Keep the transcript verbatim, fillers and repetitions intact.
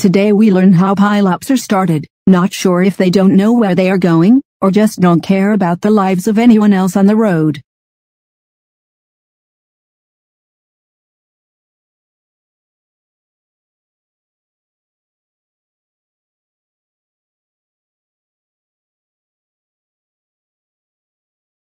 Today we learn how pileups are started, not sure if they don't know where they are going, or just don't care about the lives of anyone else on the road.